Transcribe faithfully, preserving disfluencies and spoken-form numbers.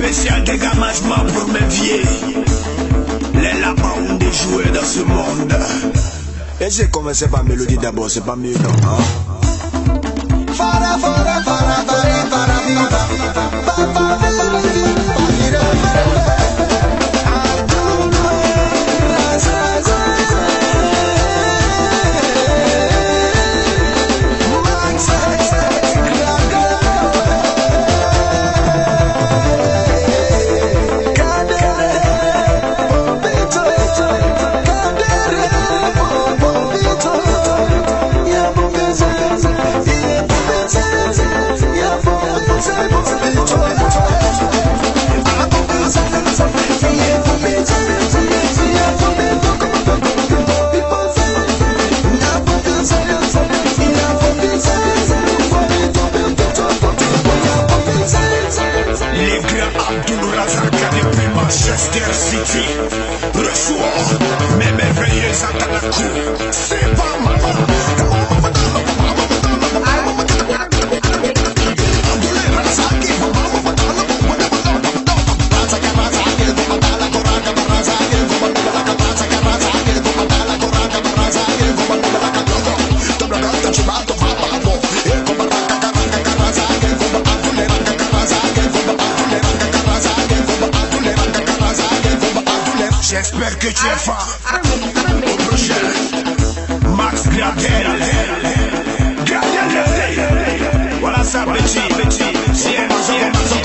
Spécial dégamagement pour mes vieilles. Les lapins ont des jouets dans ce monde. Et j'ai commencé par mélodie d'abord, c'est pas mieux non hein? Fara fara fara fara fara Manchester City reçoit mes merveilleux attaques. C'est pas mal. J'espère que tu es faim. Au prochain Max Gradel. Gradel. Voilà ça petit, petit. C'est un